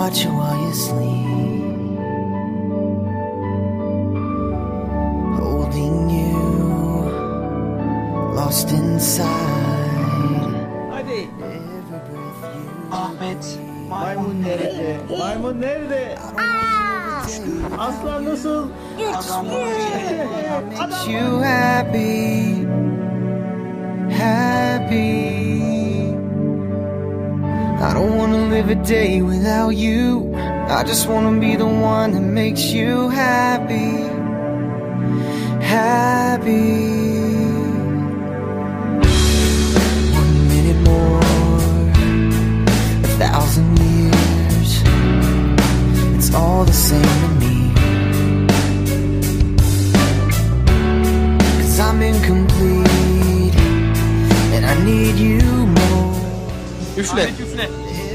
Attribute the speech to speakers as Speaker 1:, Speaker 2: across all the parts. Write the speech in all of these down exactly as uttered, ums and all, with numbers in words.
Speaker 1: watch you while you sleep, holding you, lost inside.
Speaker 2: Hadi.
Speaker 1: Every breath you
Speaker 2: Ahmet. Maymun nerede? Maymun nerede? Aslan nasıl?
Speaker 1: makes you happy, happy. I don't wanna live a day without you. I just wanna be the one that makes you happy, happy. One minute more, a thousand years, it's all the same to me. Cause I'm incomplete, and I need you more.
Speaker 3: Üfle.
Speaker 2: Ahmet üfle.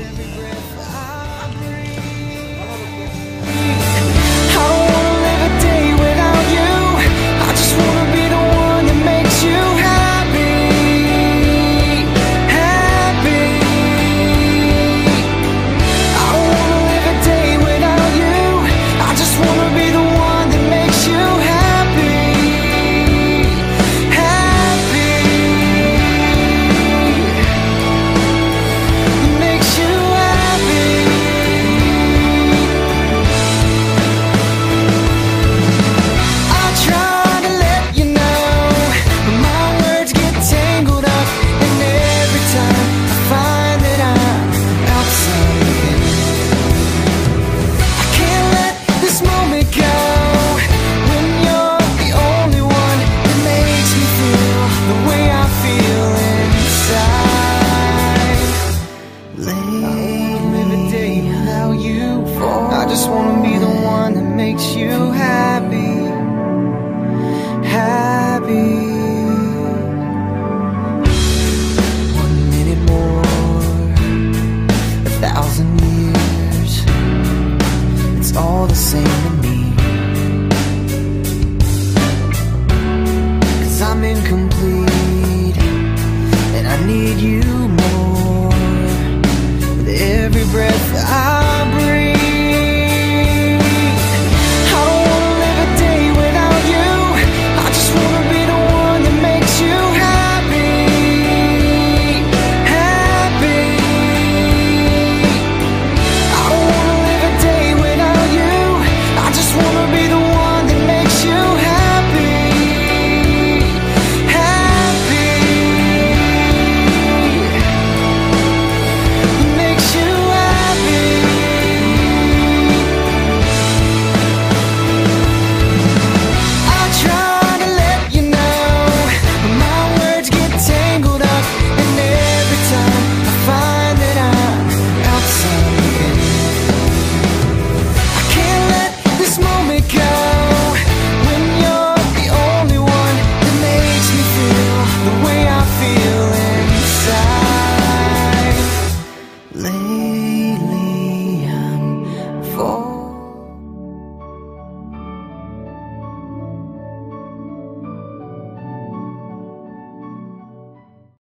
Speaker 2: I just wanna be the one that makes you happy, happy. One minute more, a thousand years, it's all the same to me. Cause I'm incomplete, and I need you